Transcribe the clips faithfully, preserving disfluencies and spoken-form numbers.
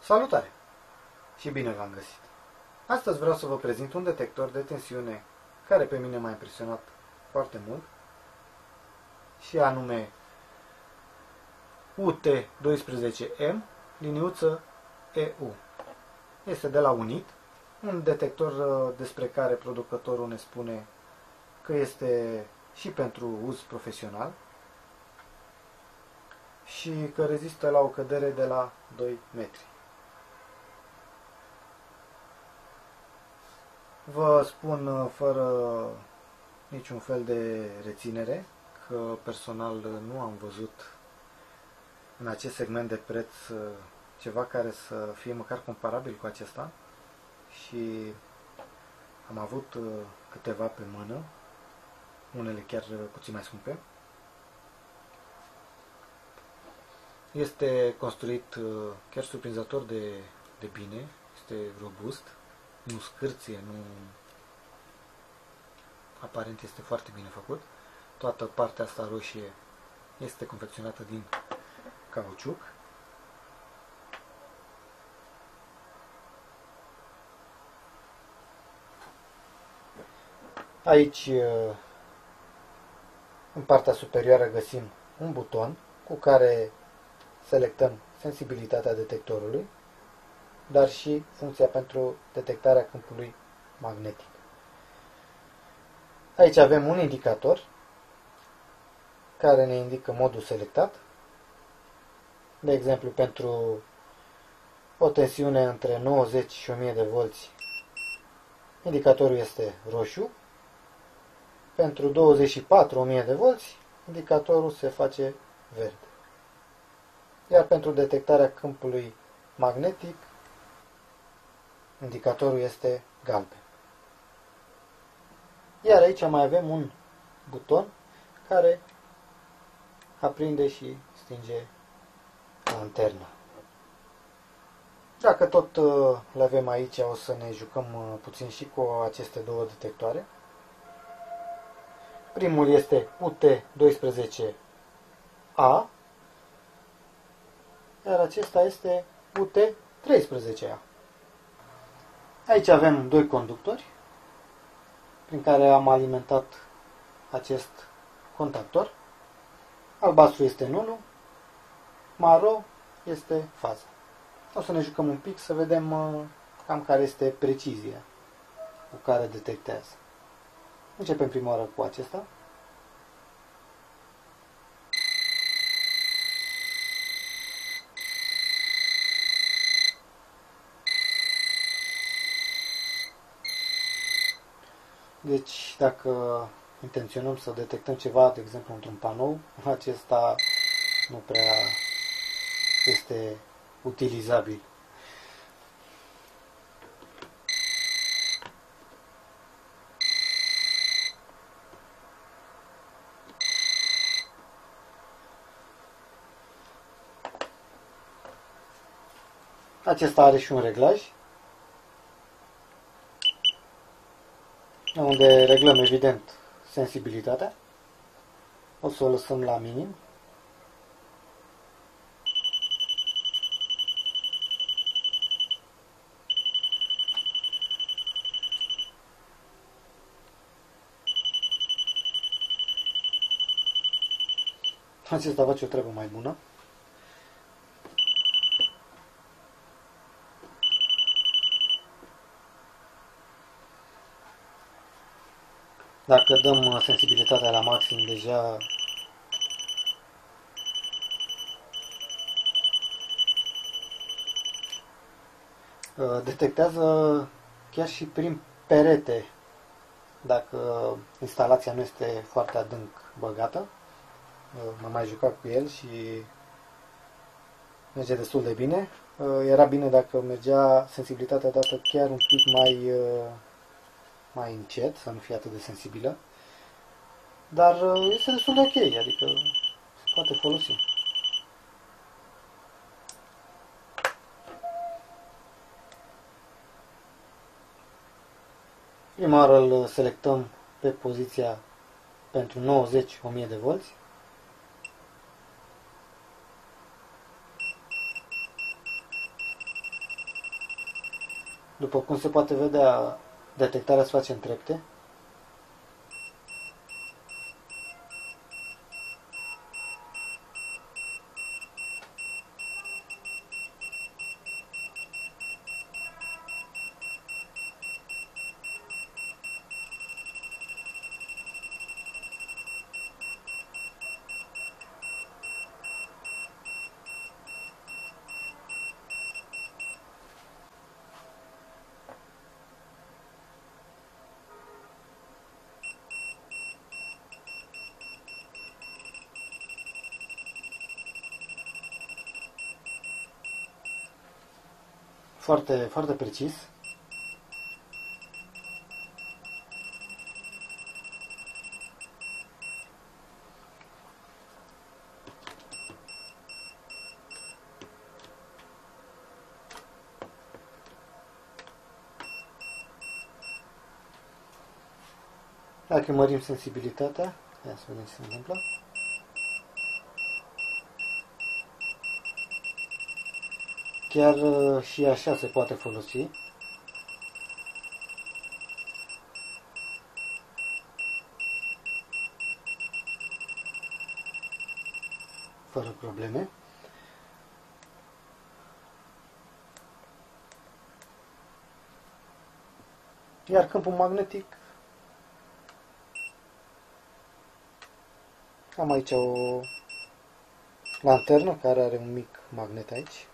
Salutare și bine v-am găsit! Astăzi vreau să vă prezint un detector de tensiune care pe mine m-a impresionat foarte mult și anume U T doisprezece M liniuță E U. Este de la Unit, un detector despre care producătorul ne spune că este și pentru uz profesional și că rezistă la o cădere de la doi metri. Vă spun fără niciun fel de reținere că personal nu am văzut în acest segment de preț ceva care să fie măcar comparabil cu acesta și am avut câteva pe mână, unele chiar puțin mai scumpe. Este construit chiar surprinzător de, de bine, este robust, nu scârție, nu... aparent este foarte bine făcut. Toată partea asta roșie este confecționată din cauciuc. Aici, în partea superioară, găsim un buton cu care selectăm sensibilitatea detectorului, dar și funcția pentru detectarea câmpului magnetic. Aici avem un indicator care ne indică modul selectat. De exemplu, pentru o tensiune între nouăzeci și o mie de volți, indicatorul este roșu. Pentru douăzeci și patru de mii de volți, indicatorul se face verde. Iar pentru detectarea câmpului magnetic, indicatorul este galben. Iar aici mai avem un buton care aprinde și stinge lanterna. Dacă tot le avem aici, o să ne jucăm puțin și cu aceste două detectoare. Primul este U T doisprezece A, iar acesta este U T treisprezece A. Aici avem doi conductori prin care am alimentat acest contactor. Albastru este nulul, maro este faza. O să ne jucăm un pic să vedem cam care este precizia cu care detectează. Începem prima oară cu acesta. Deci, dacă intenționăm să detectăm ceva, de exemplu, într-un panou, acesta nu prea este utilizabil. Acesta are și un reglaj, unde reglăm evident sensibilitatea. O să o lăsăm la minim. Acesta face o treabă mai bună. Dacă dăm sensibilitatea la maxim, deja detectează chiar și prin perete, dacă instalația nu este foarte adânc băgată. M-am mai jucat cu el și merge destul de bine. Era bine dacă mergea sensibilitatea dată chiar un pic mai mai încet, să nu fie atât de sensibilă, dar este destul de ok, adică se poate folosi. Prima oară îl selectăm pe poziția pentru nouăzeci la o mie de volți. După cum se poate vedea, detectarea se face în trepte. Foarte, foarte precis. Dacă mărim sensibilitatea, ia să vedem ce se întâmplă. Chiar și așa se poate folosi. Fără probleme. Iar câmpul magnetic, am aici o lanternă care are un mic magnet aici.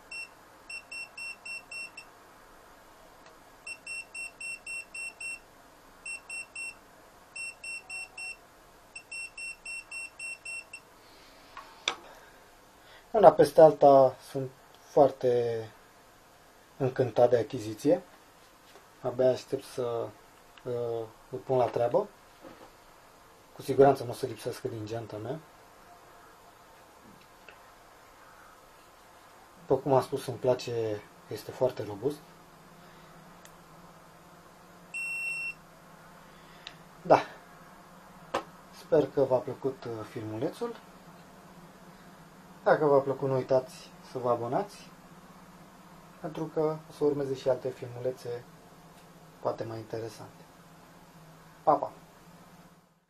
Una peste alta sunt foarte încântat de achiziție. Abia aștept să uh, îl pun la treabă. Cu siguranță nu o să lipsească din geanta mea. După cum am spus, îmi place că este foarte robust. Da. Sper că v-a plăcut filmulețul. Dacă v-a plăcut, nu uitați să vă abonați, pentru că o să urmeze și alte filmulețe poate mai interesante. Pa, pa!